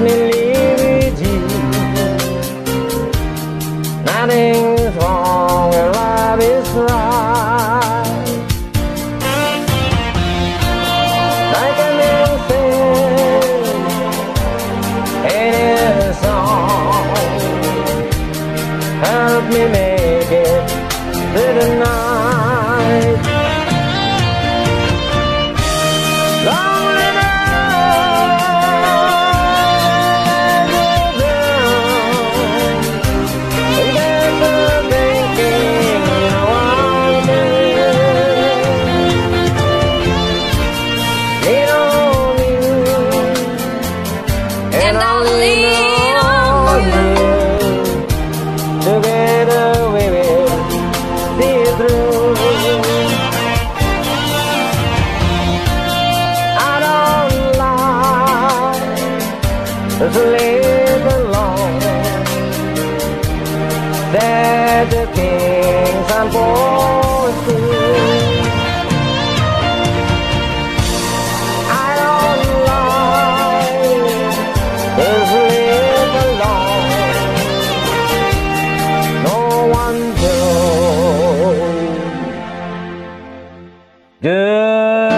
me live with you. Nothing's wrong when love is right. Like a man said in his song, help me make it through the night. Lonely and I'll lean on you. Together we will see it through. I don't like to live alone. That the things I'm forced to. I don't like to live alone. No one to. Good.